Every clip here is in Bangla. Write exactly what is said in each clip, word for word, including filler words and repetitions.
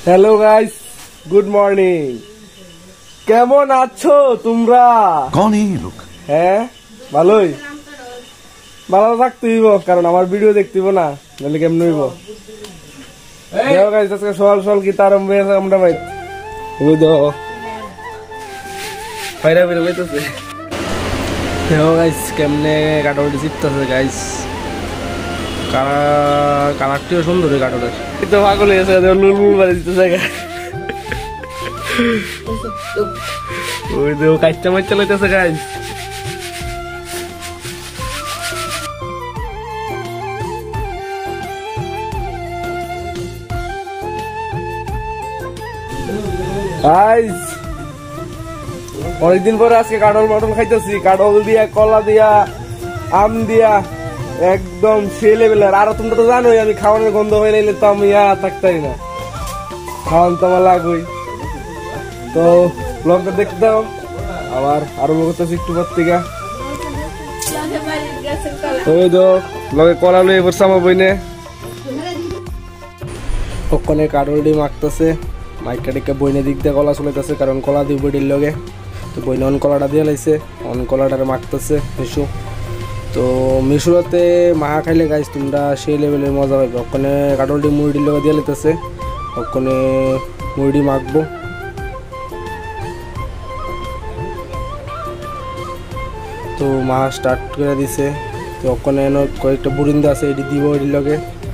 Hello guys, good morning. কেমন আছো তোমরা? कौन है ये लोग? হ্যাঁ, ভালোই। ভালো থাকতে হইব, কারণ আমার ভিডিও দেখতে হইব না, নাহলে কেমন হইব? দেখো গাইস, আজকে সকাল সকাল কি তার আমরা ভাই বুঝো ফাইরা বের হইতেছে। দেখো গাইস কেমনে কাটলটি চিপতেছে গাইস। কালার কালারটিও সুন্দর এই কাটলের। কিন্তু পাগল হয়ে গেছে, লুলুল বাড়ি দিতেছে। ওই দেখো কাইটা মাইটা লইতেছে গাইস। গাইস অনেকদিন পরে আজকে কাটল মাটল খাইতেছি। কাটল দিয়া, কলা দিয়া, আম দিয়া, একদম সেই লেভেলের। আর তোমরা তো জানোই আমি খাওয়ানোর গন্ধ হয়ে নিলে তো আমি আর থাকতাই না, খাওয়ান তো আমার লাগবেই। তো ব্লগটা দেখতে দাও, আবার আরম্ভ করতেছি একটু পর থেকে। ওই তো লগে কলা লয়ে পড়ছে আমার বইনে। ওখানে কাটলটি মাখতেছে, মাইকা টিকা বইনে দিক দিয়ে কলা চলাইতেছে, কারণ কলা দিয়ে বইটির লগে। তো বইনে অন কলাটা দিয়ে লাইছে, অন কলাটারে মাখতেছে মিশু। তো মিশুরাতে মাখা খাইলে গাইস তোমরা সেই লেভেলের মজা পাইবে। ওখানে কাটলটি মুড়ির লগে দিয়ে লাইতেছে, ওখানে মুড়ি মাখবো। তো মা স্টার্ট করে দিছে। তো ওখানে কয়েকটা বুরিন্দা আছে, এটি দিব এটির লগে।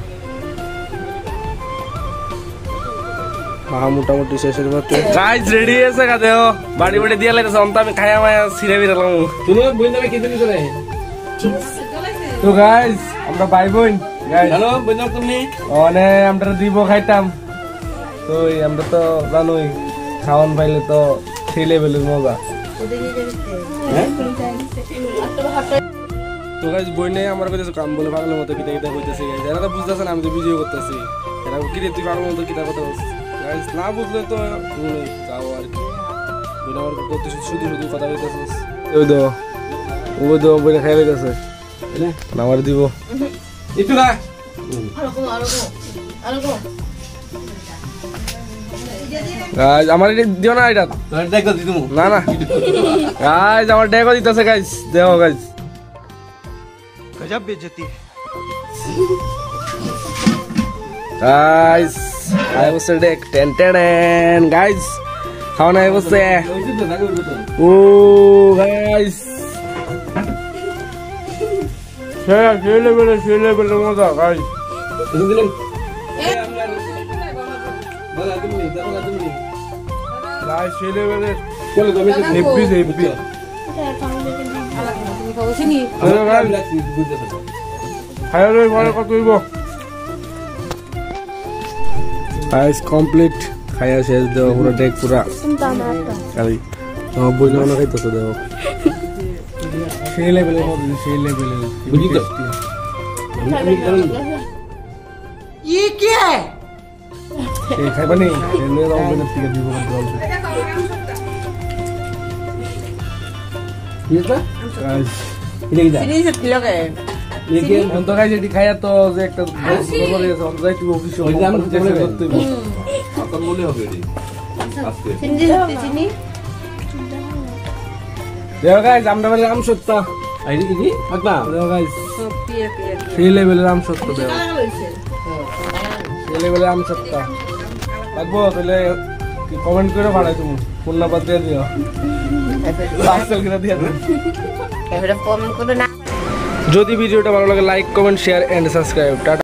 মা মোটামুটি শেষের পথে গাইস রেডি আছে। কাদেও বাড়ি বাড়ি দিয়ে লাইতেছে, অন্ত আমি খাইয়া মায়া ছিঁড়ে বিরালাম। তুমি বইন্দা কি দিলি তোরে? তো গাইস আমরা ভাই বোন গাইস। হ্যালো বইন্দা, তুমি অনে আমরা দিব খাইতাম। তো আমরা তো জানোই খাওয়ান পাইলে তো সেই লেভেলের মজা। তো গাইস বইনে আমার কইতেছে কাম বলে পাগলের মতো কিতা কিতা কইতেছে গাইস। এরা তো বুঝতেছে না আমি তো ভিডিও করতেছি। এরা কি রে তুই পাগলের মতো কিতা কথা বলছিস গাইস? না বুঝলে তো যাও আর কি। বইনে আমার কত শুধু শুধু কথা কইতেছিস। ওই তো ওই তো বইনে খাই লইতেছে, আমার দিব একটু না। গাইস আমার এটা দিও না, এটা না না গাইস আমার ডেকো দিতেছে গাইস। দেখো গাইস গজব বেজতি। Guys I was deck ten ten guys খাওয়া আই ওয়াজ ও গাইস হ্যাঁ সেই লেভেলে সেই লেভেলে মজা গাইস। গাইস সেই লেভেলে চলো তুমি হেপি হেপি কমপ্লিট খাইয়া শেষ। দেওয়া পুরো ডেক পুরা বইলে মনে খাইতেছে। দেও সেই লেভেলে সেই লেভেলে খাইবা নেই খাইয়া তো যে একটা আমরা বলে আম সত্তা সেই লেভেলের আম সত্য দেওয়া সেই লেভেলের আম সত্তা লাগবো। তাহলে কমেন্ট করে ভাড়াই তুমি ফোন নাম্বার দিয়ে দিও, পার্সেল করে দিয়ে দিও। যদি ভিডিওটা ভালো লাগে like comment share and subscribe. Tata.